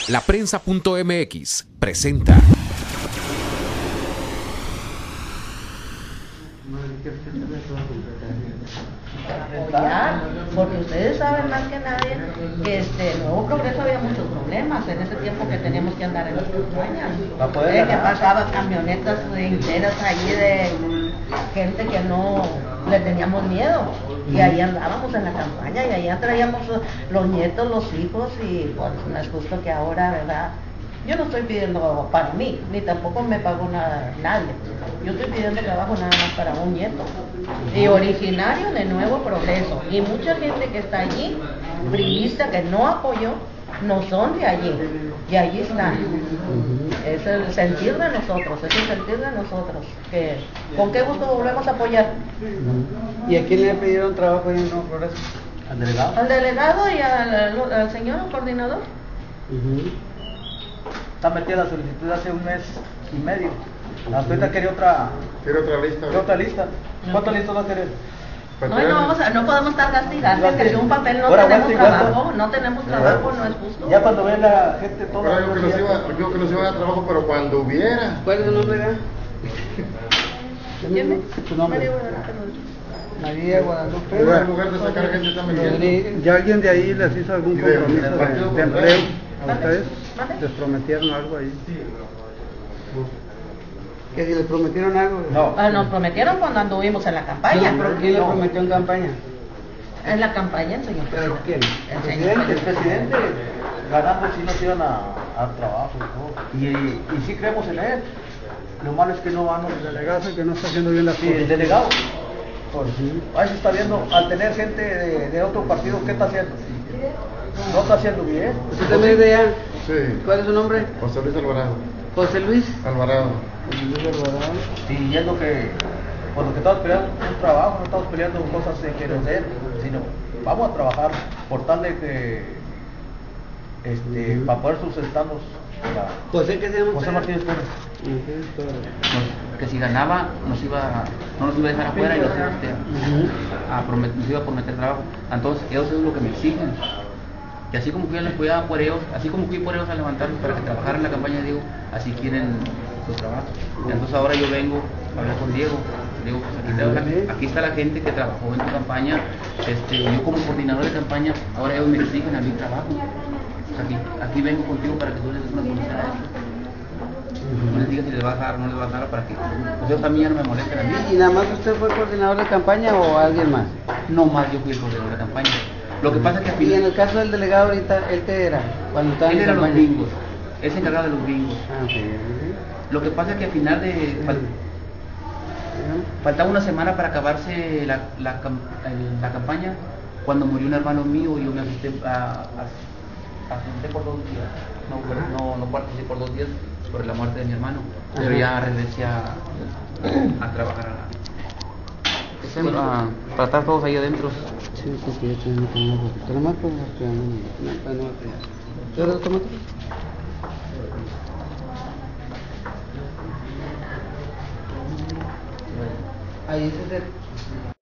Laprensa.mx presenta. Apoyar, porque ustedes saben más que nadie que Nuevo Progreso había muchos problemas en ese tiempo que teníamos que andar en las campañas, que pasaban camionetas enteras ahí de gente que no le teníamos miedo, y ahí andábamos en la campaña y ahí traíamos los nietos, los hijos, y pues no es justo que ahora, ¿verdad? Yo no estoy pidiendo para mí, ni tampoco me pago nada nadie. Yo estoy pidiendo trabajo nada más para un nieto. Y originario de Nuevo Progreso. Y mucha gente que está allí, priista, que no apoyó, no son de allí. Y allí están. Es el sentir de nosotros, es el sentir de nosotros. Que, ¿con qué gusto volvemos a apoyar? ¿Y a quién le pidieron trabajo en Nuevo Progreso? ¿Al delegado? Al delegado y al señor coordinador. Está metida la solicitud hace un mes y medio. Hasta ahorita quería otra lista. ¿Qué otra lista? ¿Cuántas listas va a querer? No podemos estar castigados, que si un papel no ahora, tenemos trabajo, no es justo. Ya cuando ve la gente toda. Yo que nos iba a dar trabajo, pero cuando hubiera. ¿Cuál es su nombre? ¿Quién es? ¿Su nombre? María Guadalupe. En lugar de sacar gente está metiendo. ¿Ya alguien de ahí les hizo algún compromiso de empleo a ustedes? ¿Mande? ¿Les prometieron algo ahí? ¿Que si les prometieron algo? No. Nos prometieron cuando anduvimos en la campaña. ¿Quién le prometió en campaña? En la campaña, el señor ¿Pero quién? El presidente. El presidente. Ganando si nos iban a trabajo y todo. Y sí creemos en él. Lo malo es que no van los delegados, que no está haciendo bien las cosas. Sí, el delegado. Pues sí. Ahí se está viendo, al tener gente de otro partido, ¿qué está haciendo? No está haciendo bien. ¿Usted también es de allá? Sí. ¿Cuál es su nombre? José Luis Alvarado. José Luis Alvarado. Sí, es lo que, por lo que estamos peleando un trabajo, no estamos peleando cosas que nos den, sino vamos a trabajar por tal de que, para poder sustentarnos. José, ¿qué se llama? José Martínez Torres. Que si ganaba no nos iba a dejar afuera y nos iba a prometer trabajo. Entonces ellos es lo que me exigen. Y así como fui por ellos, a levantarlos para que trabajaran en la campaña, digo, así quieren sus trabajos. Y entonces ahora yo vengo a hablar con Diego. Digo, pues aquí está la gente que trabajó en tu campaña. Yo como coordinador de campaña, ahora ellos me exigen a mi trabajo. Aquí vengo contigo para que tú les des una solución a eso. No les digas si les va a dar o no les va a dar, para que pues ellos también ya no me molesten a mí. ¿Y nada más usted fue coordinador de campaña o alguien más? No más, yo fui el coordinador de campaña. Lo que pasa es que al Y en final... el caso del delegado ahorita, ¿él qué era? Cuando estaba Él en era los campaña. bingos, él se encargaba de los bingos. Ah, ok. Lo que pasa es que al final faltaba una semana para acabarse la campaña, cuando murió un hermano mío y yo me asusté por 2 días. No participé por 2 días por la muerte de mi hermano, pero ya regresé a trabajar para estar todos ahí adentro. Sí, porque yo también tengo un poquito. Nada más por ¿qué hora tomaste? Ahí se